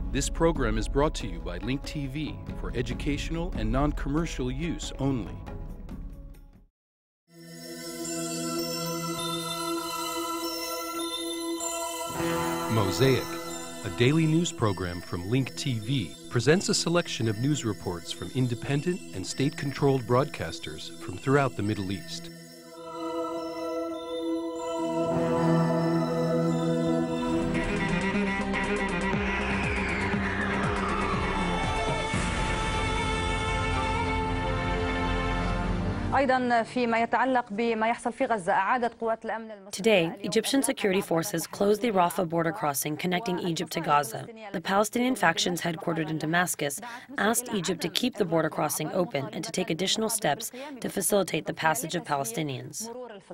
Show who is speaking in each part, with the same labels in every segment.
Speaker 1: This program is brought to you by Link TV for educational and non-commercial use only. Mosaic, a daily news program from Link TV, presents a selection of news reports from independent and state-controlled broadcasters from throughout the Middle East.
Speaker 2: Today, Egyptian security forces closed the Rafah border crossing connecting Egypt to Gaza. The Palestinian factions headquartered in Damascus asked Egypt to keep the border crossing open and to take additional steps to facilitate the passage of Palestinians.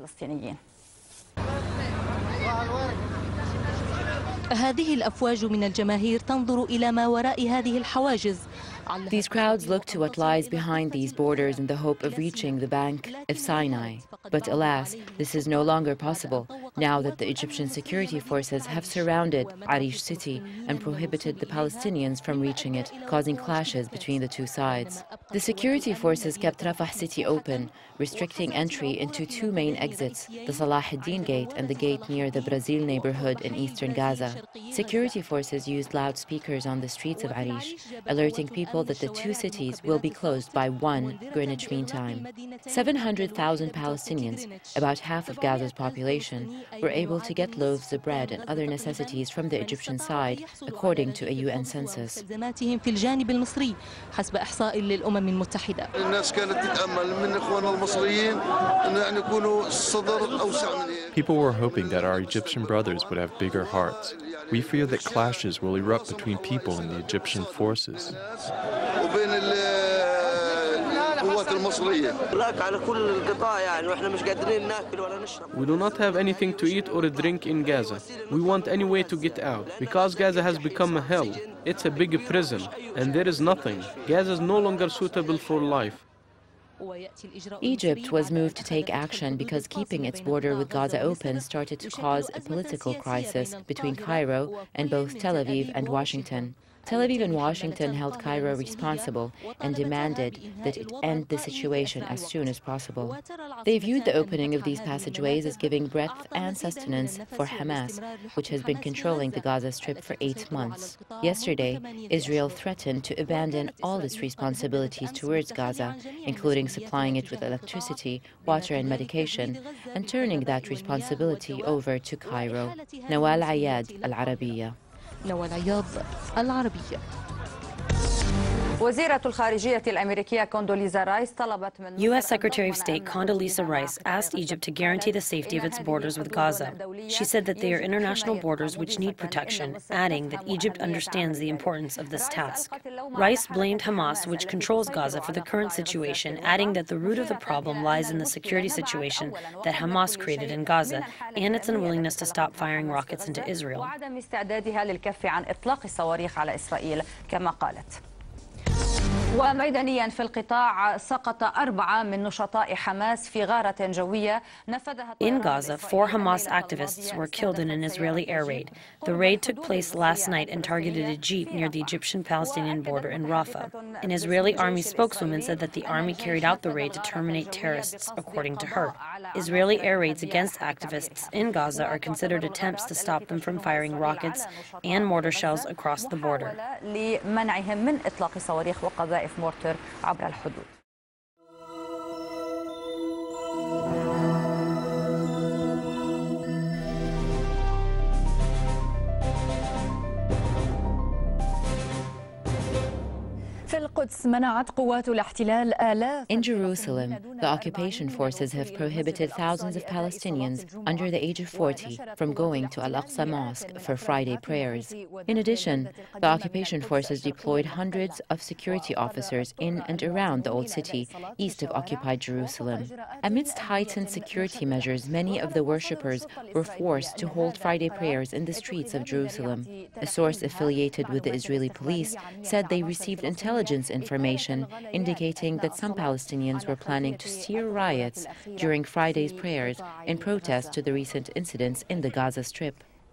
Speaker 3: هذه الأفواج من الجماهير تنظر إلى ما وراء هذه الحواجز.
Speaker 4: These crowds look to what lies behind these borders in the hope of reaching the bank of Sinai. But alas, this is no longer possible now that the Egyptian security forces have surrounded Arish city and prohibited the Palestinians from reaching it, causing clashes between the two sides. The security forces kept Rafah city open, restricting entry into two main exits, the Salah ad-Din gate and the gate near the Brazil neighborhood in eastern Gaza. Security forces used loudspeakers on the streets of Arish, alerting people that the two cities will be closed by 1 Greenwich Mean Time. 700,000 Palestinians, about half of Gaza's population, were able to get loaves of bread and other necessities from the Egyptian side, according to a UN census.
Speaker 5: People were hoping that our Egyptian brothers would have bigger hearts. We fear that clashes will erupt between people and the Egyptian forces.
Speaker 6: We do not have anything to eat or drink in Gaza. We want any way to get out, because Gaza has become a hell. It's a big prison, and there is nothing. Gaza is no longer suitable for life.
Speaker 4: Egypt was moved to take action because keeping its border with Gaza open started to cause a political crisis between Cairo and both Tel Aviv and Washington. Tel Aviv and Washington held Cairo responsible and demanded that it end the situation as soon as possible. They viewed the opening of these passageways as giving breadth and sustenance for Hamas, which has been controlling the Gaza Strip for 8 months. Yesterday, Israel threatened to abandon all its responsibilities towards Gaza, including supplying it with electricity, water and medication, and turning that responsibility over to Cairo. Nawal Ayad, Al Arabiya.
Speaker 3: نوال عياض العربية.
Speaker 2: U.S. Secretary of State Condoleezza Rice asked Egypt to guarantee the safety of its borders with Gaza. She said that they are international borders which need protection, adding that Egypt understands the importance of this task. Rice blamed Hamas, which controls Gaza, for the current situation, adding that the root of the problem lies in the security situation that Hamas created in Gaza and its unwillingness to stop firing rockets into Israel.
Speaker 7: وميدانيا في القطاع سقط 4 من نشطاء حماس في غارة جوية نفذها.
Speaker 2: In Gaza, 4 Hamas activists were killed in an Israeli air raid. The raid took place last night and targeted a jeep near the Egyptian-Palestinian border in Rafah. An Israeli army spokeswoman said that the army carried out the raid to terminate terrorists, according to her. Israeli air raids against activists in Gaza are considered attempts to stop them from firing rockets and mortar shells across the border.
Speaker 7: مورتر عبر الحدود.
Speaker 4: In Jerusalem, the occupation forces have prohibited thousands of Palestinians under the age of 40 from going to Al-Aqsa Mosque for Friday prayers. In addition, the occupation forces deployed hundreds of security officers in and around the Old City, east of occupied Jerusalem. Amidst heightened security measures, many of the worshippers were forced to hold Friday prayers in the streets of Jerusalem. A source affiliated with the Israeli police said they received intelligence information indicating that some Palestinians were planning to steer riots during Friday's prayers in protest to the recent incidents in the Gaza Strip.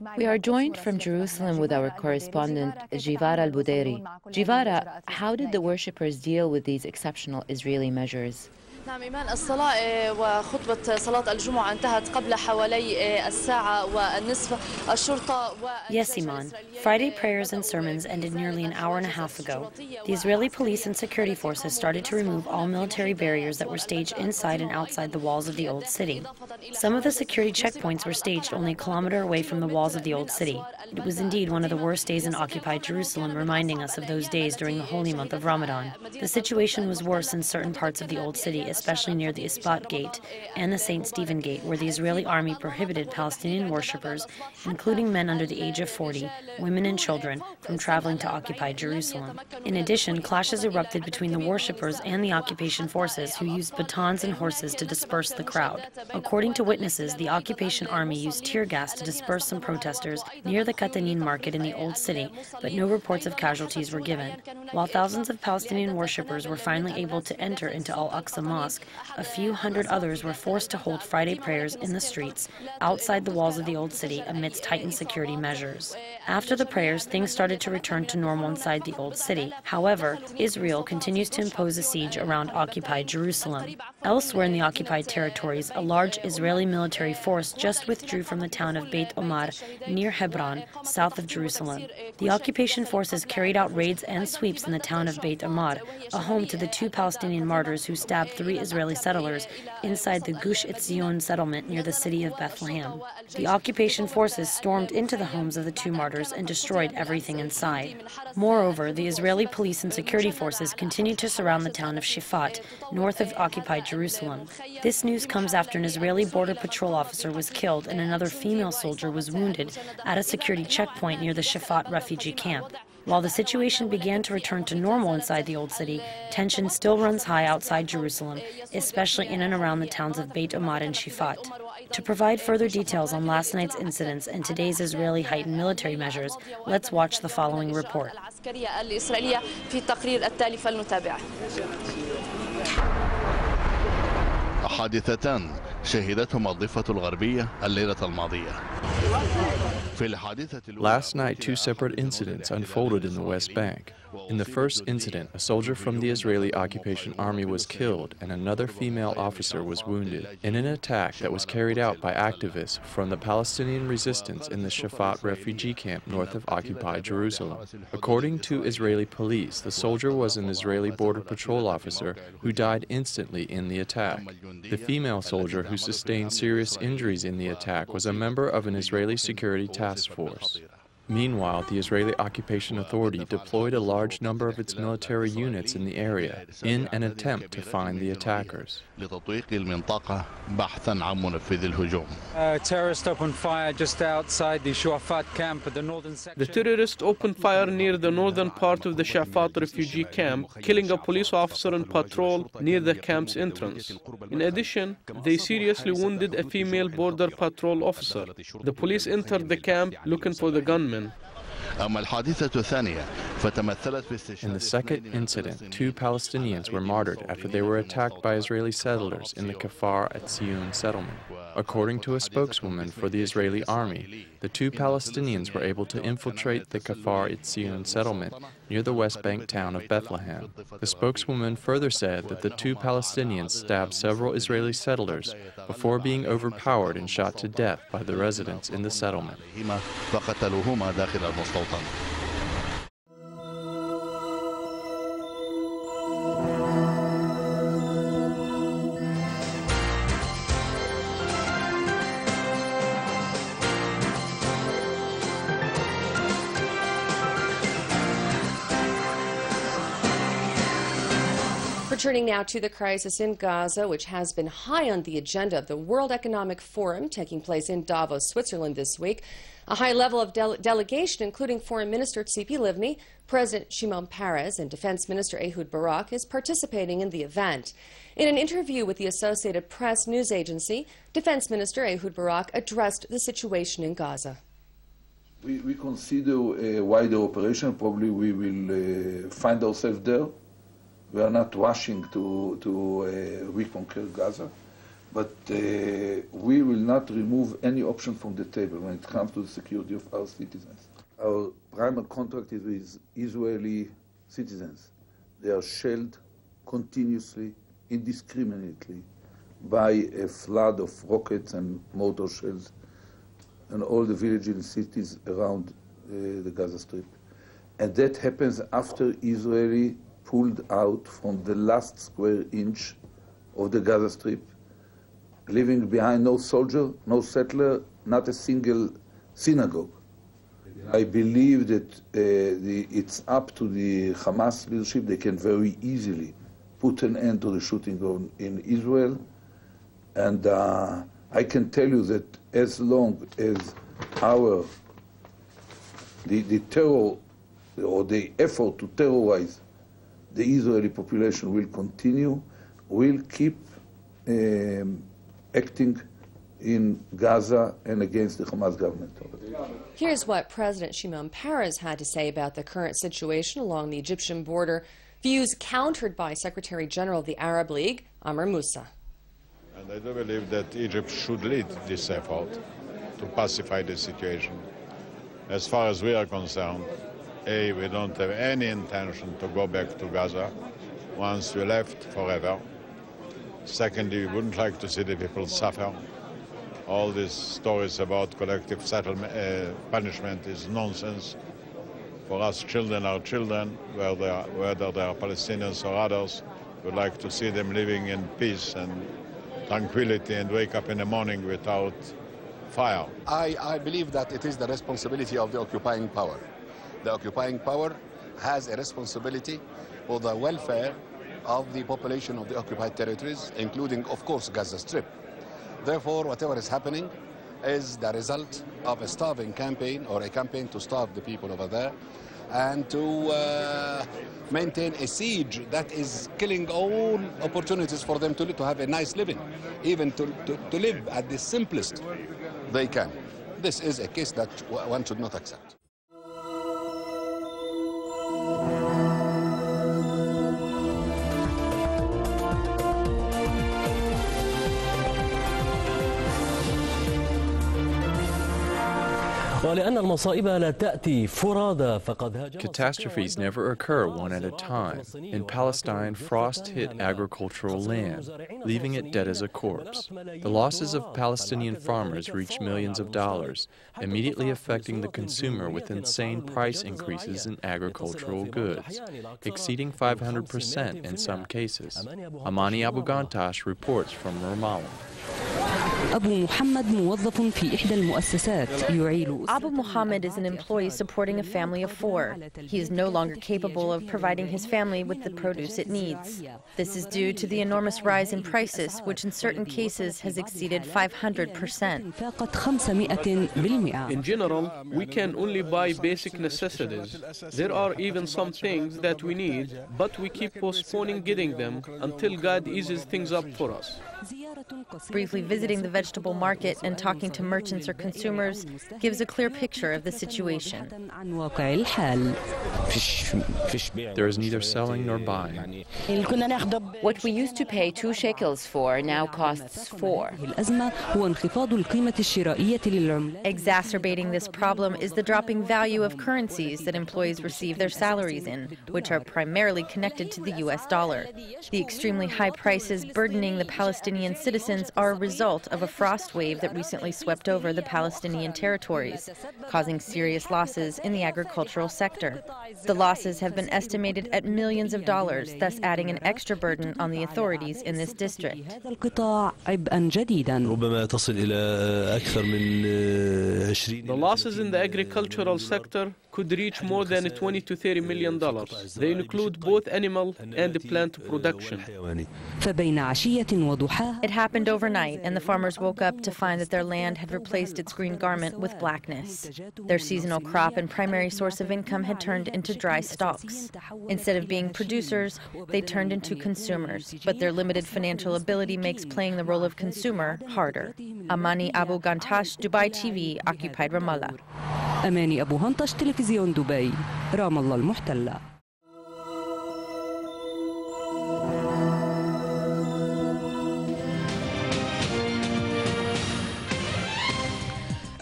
Speaker 4: We are joined from Jerusalem with our correspondent, Jivara Al-Budairi. Jivara, how did the worshippers deal with these exceptional Israeli measures?
Speaker 8: نعم إيمان، الصلاة وخطبة صلاة الجمعة انتهت قبل حوالي الساعة والنصف. الشرطة
Speaker 2: Yes, Iman. Friday prayers and sermons ended nearly an hour and a half ago. The Israeli police and security forces started to remove all military barriers that were staged inside and outside the walls of the Old City. Some of the security checkpoints were staged only a kilometer away from the walls of the Old City. It was indeed one of the worst days in occupied Jerusalem, reminding us of those days during the holy month of Ramadan. The situation was worse in certain parts of the Old City, especially near the Isbat Gate and the St. Stephen Gate, where the Israeli army prohibited Palestinian worshippers, including men under the age of 40, women and children, from traveling to occupied Jerusalem. In addition, clashes erupted between the worshippers and the occupation forces, who used batons and horses to disperse the crowd. According to witnesses, the occupation army used tear gas to disperse some protesters near the Katanin market in the Old City, but no reports of casualties were given. While thousands of Palestinian worshippers were finally able to enter into Al-Aqsa Mosque, a few hundred others were forced to hold Friday prayers in the streets outside the walls of the Old City amidst heightened security measures. After the prayers, things started to return to normal inside the Old City. However, Israel continues to impose a siege around occupied Jerusalem. Elsewhere in the occupied territories, a large Israeli military force just withdrew from the town of Beit Omar near Hebron, south of Jerusalem. The occupation forces carried out raids and sweeps in the town of Beit Omar, a home to the 2 Palestinian martyrs who stabbed 3 Israeli settlers inside the Gush Etzion settlement near the city of Bethlehem. The occupation forces stormed into the homes of the 2 martyrs and destroyed everything inside. Moreover, the Israeli police and security forces continued to surround the town of Shifat, north of occupied Jerusalem. This news comes after an Israeli border patrol officer was killed and another female soldier was wounded at a security checkpoint near the Shifat refugee camp. While the situation began to return to normal inside the Old City, tension still runs high outside Jerusalem, especially in and around the towns of Beit Omar and Shifat. To provide further details on last night's incidents and today's Israeli heightened military measures, let's watch the following report.
Speaker 9: حادثتان شهدتهما الضفة الغربية الليلة الماضية.
Speaker 5: Last night, 2 separate incidents unfolded in the West Bank. In the first incident, a soldier from the Israeli occupation army was killed and another female officer was wounded in an attack that was carried out by activists from the Palestinian resistance in the Shafat refugee camp north of occupied Jerusalem. According to Israeli police, the soldier was an Israeli border patrol officer who died instantly in the attack. The female soldier who sustained serious injuries in the attack was a member of an Israeli security task force. Meanwhile, the Israeli Occupation Authority deployed a large number of its military units in the area in an attempt to find the attackers.
Speaker 10: Terrorists opened fire just outside the Shafat camp at the northern section.
Speaker 6: The terrorists opened fire near the northern part of the Shafat refugee camp, killing a police officer on patrol near the camp's entrance. In addition, they seriously wounded a female border patrol officer. The police entered the camp looking for the gunmen.
Speaker 5: In the second incident, 2 Palestinians were martyred after they were attacked by Israeli settlers in the Kfar Etzion settlement. According to a spokeswoman for the Israeli army, the 2 Palestinians were able to infiltrate the Kfar Etzion settlement near the West Bank town of Bethlehem. The spokeswoman further said that the 2 Palestinians stabbed several Israeli settlers before being overpowered and shot to death by the residents in the settlement.
Speaker 11: Turning now to the crisis in Gaza, which has been high on the agenda of the World Economic Forum taking place in Davos, Switzerland this week. A high level of delegation, including Foreign Minister Tzipi Livni, President Shimon Peres, and Defense Minister Ehud Barak, is participating in the event. In an interview with the Associated Press news agency, Defense Minister Ehud Barak addressed the situation in Gaza.
Speaker 12: We consider a wider operation. Probably we will find ourselves there. We are not rushing to reconquer Gaza. But we will not remove any option from the table when it comes to the security of our citizens. Our primary contract is with Israeli citizens. They are shelled continuously, indiscriminately, by a flood of rockets and mortar shells in all the villages and cities around the Gaza Strip. And that happens after Israel pulled out from the last square inch of the Gaza Strip, leaving behind no soldier, no settler, not a single synagogue. I believe that it's up to the Hamas leadership. They can very easily put an end to the shooting in Israel. And I can tell you that as long as the terror or the effort to terrorize the Israeli population will continue, we'll keep acting in Gaza and against the Hamas government.
Speaker 11: Here's what President Shimon Peres had to say about the current situation along the Egyptian border, views countered by Secretary General of the Arab League, Amr Moussa.
Speaker 13: And I do believe that Egypt should lead this effort to pacify the situation. As far as we are concerned, we don't have any intention to go back to Gaza once we left forever. Secondly, we wouldn't like to see the people suffer. All these stories about collective settlement, punishment is nonsense. For us, children are children, whether they are Palestinians or others. We'd like to see them living in peace and tranquility and wake up in the morning without fire.
Speaker 14: I believe that it is the responsibility of the occupying power. The occupying power has a responsibility for the welfare of the population of the occupied territories, including, of course, Gaza Strip. Therefore, whatever is happening is the result of a starving campaign or a campaign to starve the people over there and to maintain a siege that is killing all opportunities for them to have a nice living, even to live at the simplest they can. This is a case that one should not accept.
Speaker 5: Catastrophes never occur one at a time. In Palestine, frost hit agricultural land, leaving it dead as a corpse. The losses of Palestinian farmers reach millions of dollars, immediately affecting the consumer with insane price increases in agricultural goods, exceeding 500% in some cases. Amani Abu Ghantash reports from Ramallah.
Speaker 15: Abu
Speaker 2: Muhammad is an employee supporting a family of 4. He is no longer capable of providing his family with the produce it needs. This is due to the enormous rise in prices, which in certain cases has exceeded 500%.
Speaker 6: In general, we can only buy basic necessities. There are even some things that we need, but we keep postponing getting them until God eases things up for us.
Speaker 2: Briefly visiting the vegetable market and talking to merchants or consumers gives a clear picture of the situation.
Speaker 5: There is neither selling nor buying.
Speaker 4: What we used to pay 2 shekels for now costs 4.
Speaker 2: Exacerbating this problem is the dropping value of currencies that employees receive their salaries in, which are primarily connected to the US dollar. The extremely high prices burdening the Palestinian citizens are a result of a frost wave that recently swept over the Palestinian territories, causing serious losses in the agricultural sector. The losses have been estimated at millions of dollars, thus adding an extra burden on the authorities in this district.
Speaker 6: The losses in the agricultural sector could reach more than $20 to $30 million. They include both animal and plant production.
Speaker 2: It happened overnight, and the farmers woke up to find that their land had replaced its green garment with blackness. Their seasonal crop and primary source of income had turned into dry stalks. Instead of being producers, they turned into consumers, but their limited financial ability makes playing the role of consumer harder. Amani Abu Ghantash, Dubai TV, occupied Ramallah.
Speaker 15: أماني أبو هنطش تلفزيون دبي رام الله المحتلة.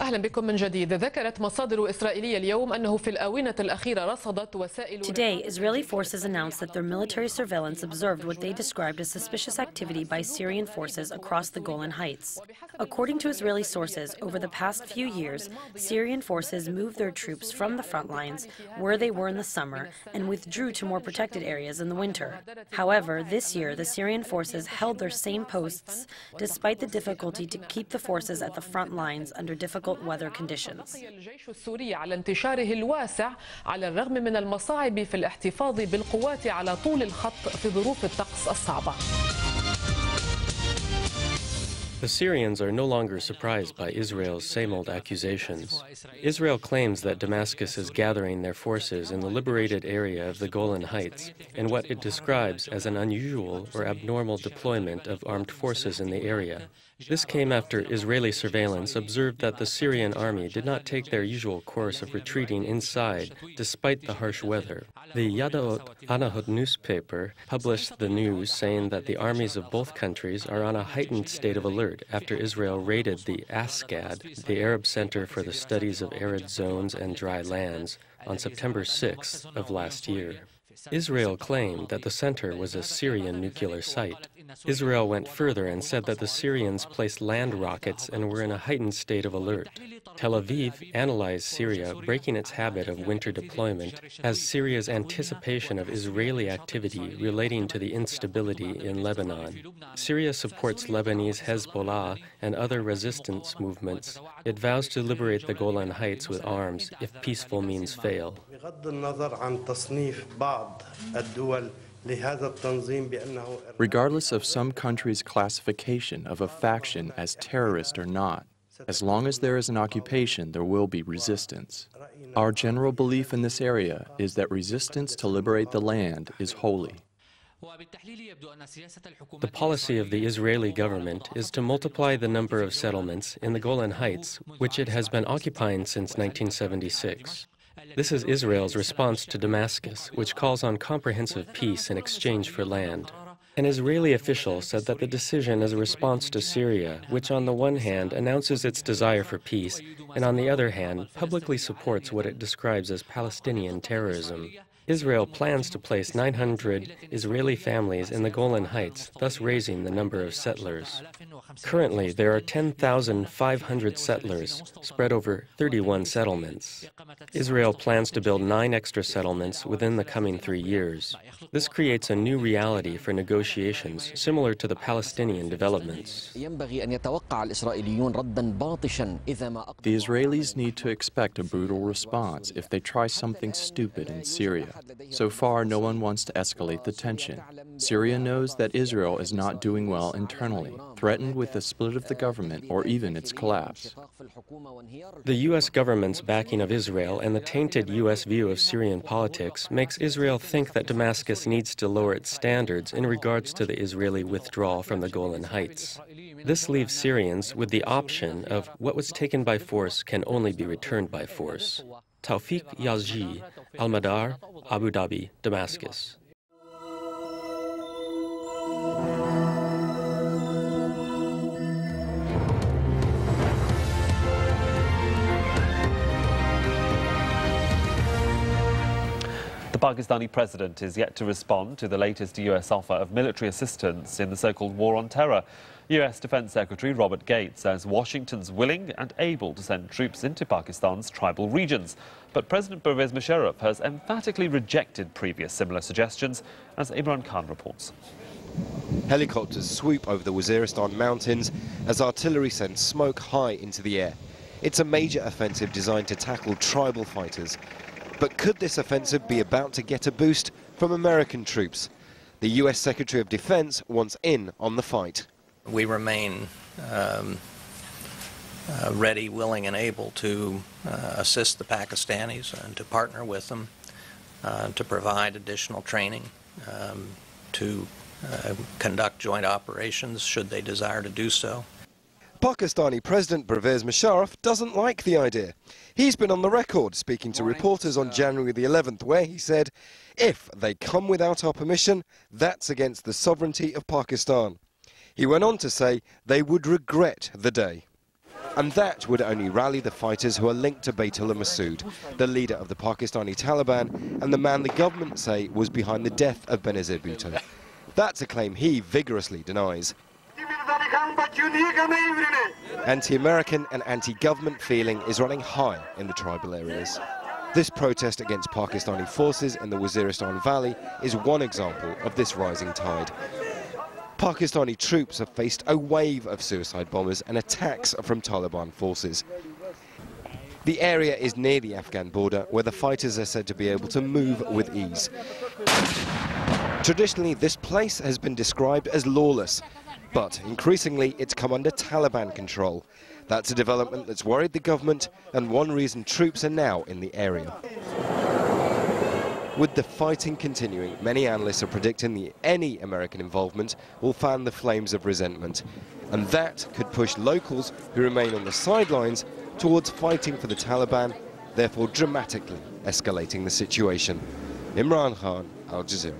Speaker 16: أهلا بكم من جديد. ذكرت مصادر إسرائيلية اليوم أنه في الآونة الأخيرة رصدت وسائل.
Speaker 2: Today, Israeli forces announced that their military surveillance observed what they described as suspicious activity by Syrian forces across the Golan Heights. According to Israeli sources, over the past few years, Syrian forces moved their troops from the front lines, where they were in the summer, and withdrew to more protected areas in the winter. However, this year, the Syrian forces held their same posts, despite the difficulty to keep the forces at the front lines under difficult weather conditions.
Speaker 16: الجيش السوري على انتشاره الواسع على الرغم من المصاعب في الاحتفاظ بالقوات على طول الخط في ظروف الطقس الصعبة.
Speaker 17: The Syrians are no longer surprised by Israel's same-old accusations. Israel claims that Damascus is gathering their forces in the liberated area of the Golan Heights in what it describes as an unusual or abnormal deployment of armed forces in the area. This came after Israeli surveillance observed that the Syrian army did not take their usual course of retreating inside despite the harsh weather. The Yadda'ot Anahot newspaper published the news saying that the armies of both countries are on a heightened state of alert after Israel raided the ASCAD, the Arab Center for the Studies of Arid Zones and Dry Lands, on September 6th of last year. Israel claimed that the center was a Syrian nuclear site. Israel went further and said that the Syrians placed land rockets and were in a heightened state of alert. Tel Aviv analyzed Syria breaking its habit of winter deployment as Syria's anticipation of Israeli activity relating to the instability in Lebanon. Syria supports Lebanese Hezbollah and other resistance movements. It vows to liberate the Golan Heights with arms if peaceful means fail.
Speaker 5: Regardless of some countries' classification of a faction as terrorist or not, as long as there is an occupation, there will be resistance. Our general belief in this area is that resistance to liberate the land is holy.
Speaker 17: The policy of the Israeli government is to multiply the number of settlements in the Golan Heights, which it has been occupying since 1976. This is Israel's response to Damascus, which calls on comprehensive peace in exchange for land. An Israeli official said that the decision is a response to Syria, which on the one hand announces its desire for peace, and on the other hand publicly supports what it describes as Palestinian terrorism. Israel plans to place 900 Israeli families in the Golan Heights, thus raising the number of settlers. Currently, there are 10,500 settlers spread over 31 settlements. Israel plans to build 9 extra settlements within the coming 3 years. This creates a new reality for negotiations similar to the Palestinian developments.
Speaker 5: The Israelis need to expect a brutal response if they try something stupid in Syria. So far, no one wants to escalate the tension. Syria knows that Israel is not doing well internally, threatened with the split of the government or even its collapse.
Speaker 17: The U.S. government's backing of Israel and the tainted U.S. view of Syrian politics makes Israel think that Damascus needs to lower its standards in regards to the Israeli withdrawal from the Golan Heights. This leaves Syrians with the option of what was taken by force can only be returned by force. Tawfiq Yazji, Al-Madar, Abu Dhabi, Damascus.
Speaker 18: The Pakistani president is yet to respond to the latest U.S. offer of military assistance in the so-called war on terror. U.S. Defense Secretary Robert Gates says Washington's willing and able to send troops into Pakistan's tribal regions. But President Pervez Musharraf has emphatically rejected previous similar suggestions, as Imran Khan reports.
Speaker 19: Helicopters swoop over the Waziristan mountains as artillery sends smoke high into the air. It's a major offensive designed to tackle tribal fighters. But could this offensive be about to get a boost from American troops? The U.S. Secretary of Defense wants in on the fight.
Speaker 20: We remain ready, willing, and able to assist the Pakistanis and to partner with them, to provide additional training, to conduct joint operations should they desire to do so.
Speaker 19: Pakistani President Pervez Musharraf doesn't like the idea. He's been on the record speaking to reporters on January the 11th, where he said, if they come without our permission, that's against the sovereignty of Pakistan. He went on to say they would regret the day. And that would only rally the fighters who are linked to Baitullah Masood, the leader of the Pakistani Taliban and the man the government say was behind the death of Benazir Bhutto. That's a claim he vigorously denies. Anti-American and anti-government feeling is running high in the tribal areas. This protest against Pakistani forces in the Waziristan Valley is one example of this rising tide. Pakistani troops have faced a wave of suicide bombers and attacks from Taliban forces. The area is near the Afghan border, where the fighters are said to be able to move with ease. Traditionally, this place has been described as lawless, but increasingly it's come under Taliban control. That's a development that's worried the government and one reason troops are now in the area. With the fighting continuing, many analysts are predicting that any American involvement will fan the flames of resentment. And that could push locals who remain on the sidelines towards fighting for the Taliban, therefore dramatically escalating the situation. Imran Khan, Al Jazeera.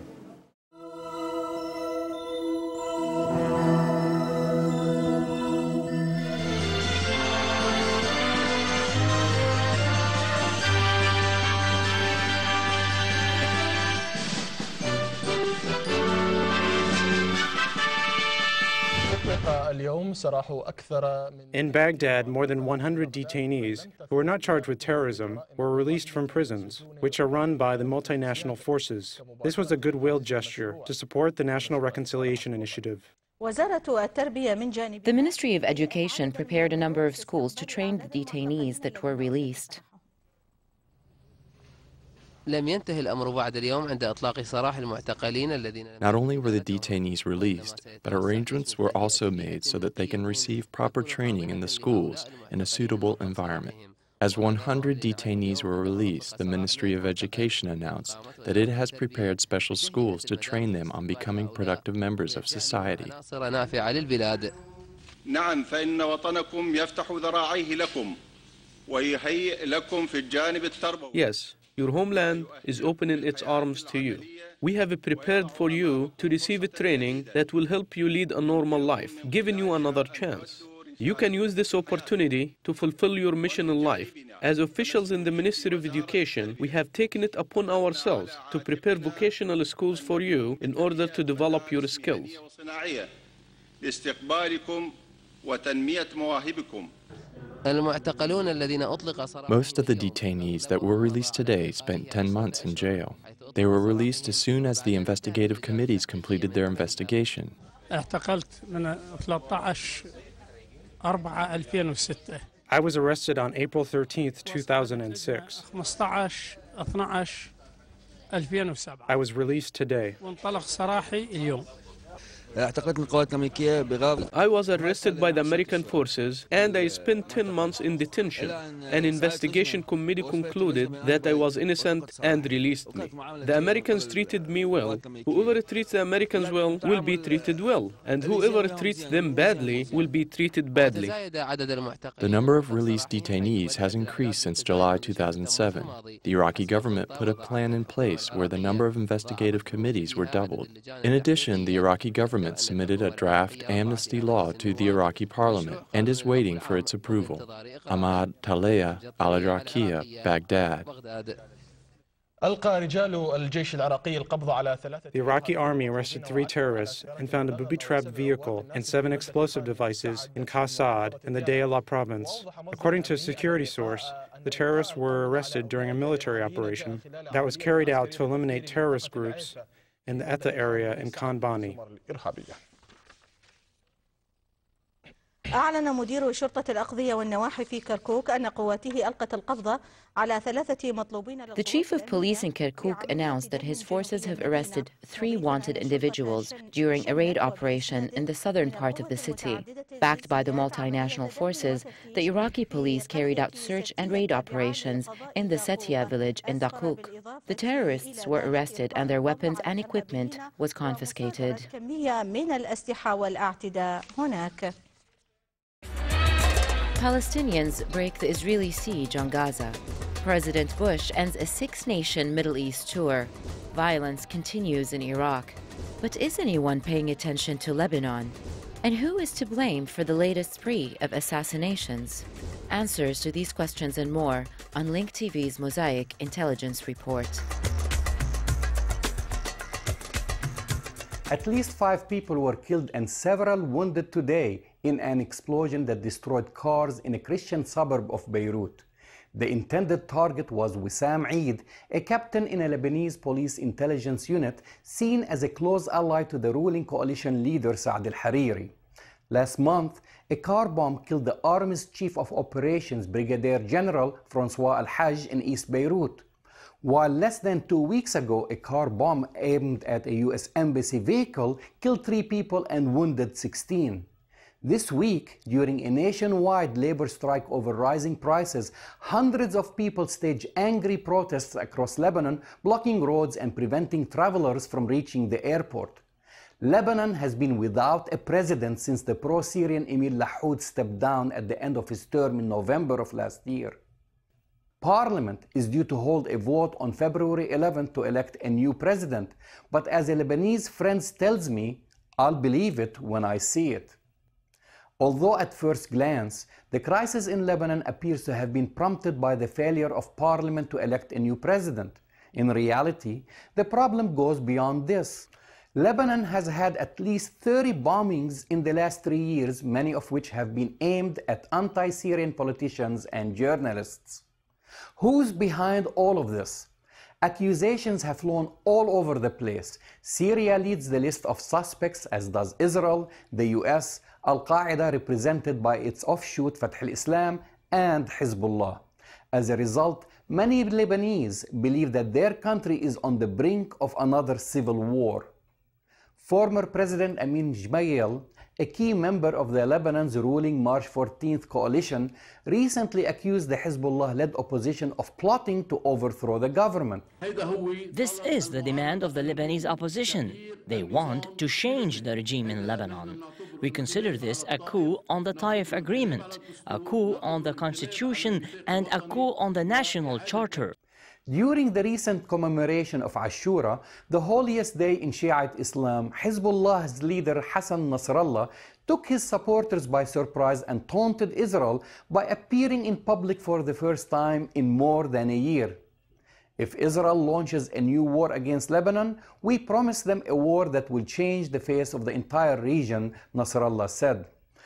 Speaker 21: In Baghdad, more than 100 detainees who were not charged with terrorism were released from prisons, which are run by the multinational forces. This was a goodwill gesture to support the National Reconciliation Initiative.
Speaker 4: The Ministry of Education prepared a number of schools to train the detainees that were released.
Speaker 5: Not only were the detainees released, but arrangements were also made so that they can receive proper training in the schools in a suitable environment. As 100 detainees were released, the Ministry of Education announced that it has prepared special schools to train them on becoming productive members of society.
Speaker 6: Yes. Your homeland is opening its arms to you. We have prepared for you to receive a training that will help you lead a normal life, giving you another chance. You can use this opportunity to fulfill your mission in life. As officials in the Ministry of Education, we have taken it upon ourselves to prepare vocational schools for you in order to develop your skills.
Speaker 5: Most of the detainees that were released today spent 10 months in jail. They were released as soon as the investigative committees completed their investigation.
Speaker 21: I was arrested on April 13th, 2006. I was released today.
Speaker 6: I was arrested by the American forces and I spent 10 months in detention. An investigation committee concluded that I was innocent and released me. The Americans treated me well. Whoever treats the Americans well will be treated well, and whoever treats them badly will be treated badly.
Speaker 5: The number of released detainees has increased since July 2007. The Iraqi government put a plan in place where the number of investigative committees were doubled. In addition, the Iraqi government submitted a draft amnesty law to the Iraqi parliament and is waiting for its approval. Ahmad Talea, Al-Iraqiyya, Baghdad.
Speaker 21: The Iraqi army arrested 3 terrorists and found a booby-trapped vehicle and 7 explosive devices in Qasad in the Diyala province. According to a security source, the terrorists were arrested during a military operation that was carried out to eliminate terrorist groups in the Etha area in Khan Bani.
Speaker 3: أعلن مدير شرطة الأقضية والنواحي في كركوك أن قواته ألقت القبض على 3 مطلوبين.
Speaker 4: The chief of police in Kirkuk announced that his forces have arrested 3 wanted individuals during a raid operation in the southern part of the city. Backed by the multinational forces, the Iraqi police carried out search and raid operations in the Setia village in Dakuk. The terrorists were arrested and their weapons and equipment was confiscated. Palestinians break the Israeli siege on Gaza. President Bush ends a 6-nation Middle East tour. Violence continues in Iraq. But is anyone paying attention to Lebanon? And who is to blame for the latest spree of assassinations? Answers to these questions and more on Link TV's Mosaic Intelligence Report.
Speaker 1: At least 5 people were killed and several wounded today in an explosion that destroyed cars in a Christian suburb of Beirut. The intended target was Wissam Eid, a captain in a Lebanese police intelligence unit seen as a close ally to the ruling coalition leader Saad al-Hariri. Last month, a car bomb killed the Army's Chief of Operations, Brigadier General Francois Al-Hajj in East Beirut. While less than 2 weeks ago, a car bomb aimed at a U.S. Embassy vehicle killed 3 people and wounded 16. This week, during a nationwide labor strike over rising prices, hundreds of people staged angry protests across Lebanon, blocking roads and preventing travelers from reaching the airport. Lebanon has been without a president since the pro-Syrian Emir Lahoud stepped down at the end of his term in November of last year. Parliament is due to hold a vote on February 11th to elect a new president, but as a Lebanese friend tells me, I'll believe it when I see it. Although at first glance, the crisis in Lebanon appears to have been prompted by the failure of Parliament to elect a new president, in reality, the problem goes beyond this. Lebanon has had at least 30 bombings in the last 3 years, many of which have been aimed at anti-Syrian politicians and journalists. Who's behind all of this? Accusations have flown all over the place. Syria leads the list of suspects, as does Israel, the US, Al-Qaeda represented by its offshoot Fatah al-Islam, and Hezbollah. As a result, many Lebanese believe that their country is on the brink of another civil war. Former President Amin Gemayel, a key member of the Lebanon's ruling March 14th coalition, recently accused the Hezbollah-led opposition of plotting to overthrow the government.
Speaker 22: This is the demand of the Lebanese opposition. They want to change the regime in Lebanon. We consider this a coup on the Taif Agreement, a coup on the Constitution, and a coup on the National Charter.
Speaker 1: During the recent commemoration of Ashura, the holiest day in Shiite Islam, Hezbollah's leader Hassan Nasrallah took his supporters by surprise and taunted Israel by appearing in public for the first time in more than a year. If Israel launches a new war against Lebanon, we promise them a war that will change the face of the entire region, Nasrallah said.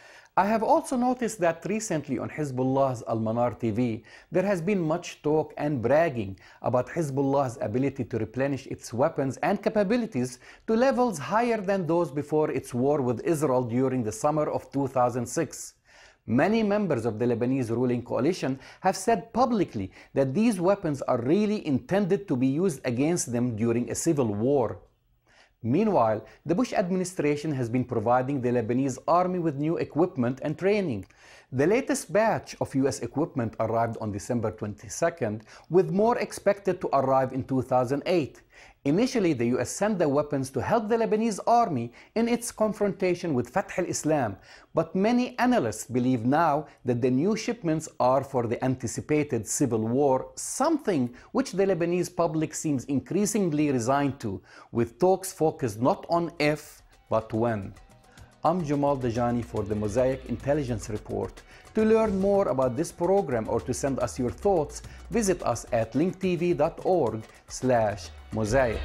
Speaker 1: I have also noticed that recently on Hezbollah's Al-Manar TV, there has been much talk and bragging about Hezbollah's ability to replenish its weapons and capabilities to levels higher than those before its war with Israel during the summer of 2006. Many members of the Lebanese ruling coalition have said publicly that these weapons are really intended to be used against them during a civil war. Meanwhile, the Bush administration has been providing the Lebanese army with new equipment and training. The latest batch of U.S. equipment arrived on December 22nd, with more expected to arrive in 2008. Initially, the U.S. sent the weapons to help the Lebanese army in its confrontation with Fatah al-Islam, but many analysts believe now that the new shipments are for the anticipated civil war, something which the Lebanese public seems increasingly resigned to, with talks focused not on if, but when. I'm Jamal Dajani for the Mosaic Intelligence Report. To learn more about this program or to send us your thoughts, visit us at linktv.org/mosaic.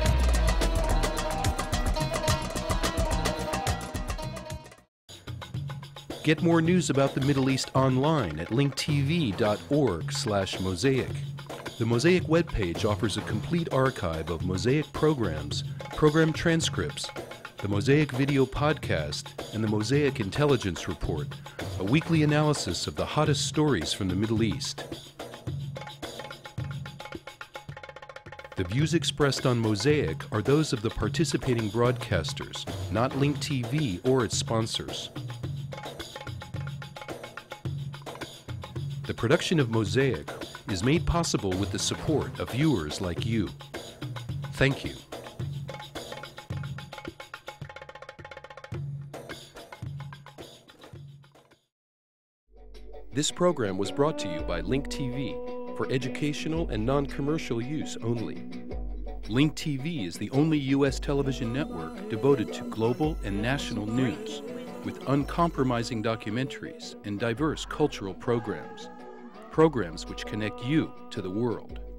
Speaker 23: Get more news about the Middle East online at linktv.org/mosaic. The Mosaic webpage offers a complete archive of Mosaic programs, program transcripts, the Mosaic video podcast, and the Mosaic Intelligence Report, a weekly analysis of the hottest stories from the Middle East. The views expressed on Mosaic are those of the participating broadcasters, not Link TV or its sponsors. The production of Mosaic is made possible with the support of viewers like you. Thank you. This program was brought to you by Link TV for educational and non-commercial use only. Link TV is the only U.S. television network devoted to global and national news. with uncompromising documentaries and diverse cultural programs. Programs which connect you to the world.